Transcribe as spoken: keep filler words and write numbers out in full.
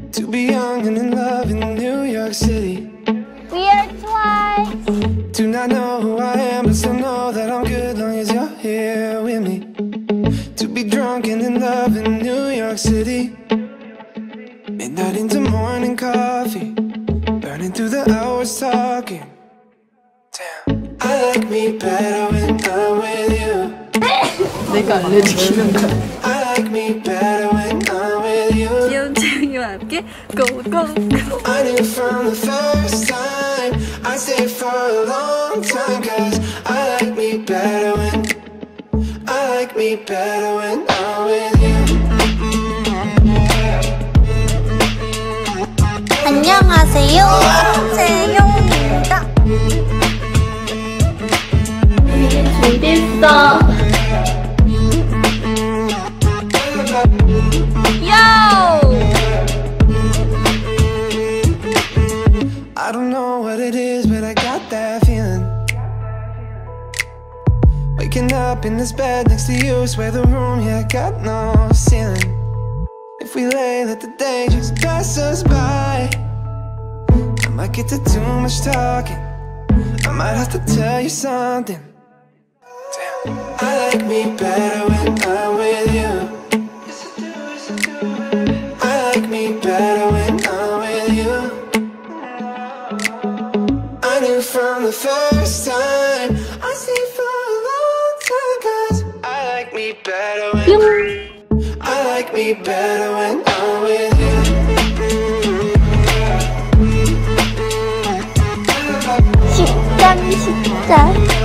To be young and in love in New York City. We are twice. Do not know who I am, but still know that I'm good long as you're here with me. To be drunk and in love in New York City. Midnight into morning coffee, burning through the hours talking. Damn, I like me better when I'm with you. 내가 알려주기는 거야. I like me better when I'm with you. 귀여운 채영이와 함께 go go go. I knew from the first time I stayed for a long time, cause I like me better when I like me better when I'm with you. 안녕하세요. 채영입니다. 준비했어. I don't know what it is, but I got that feeling. Waking up in this bed next to you, swear the room, yeah, got no ceiling. If we lay, let the day just pass us by. I might get to too much talking, I might have to tell you something. Damn. I like me better when I'm with you. I like me better when I'm with you. I knew from the first time I stayed for a long time, cause I like me better when I like me better when I'm with you. 식단 식단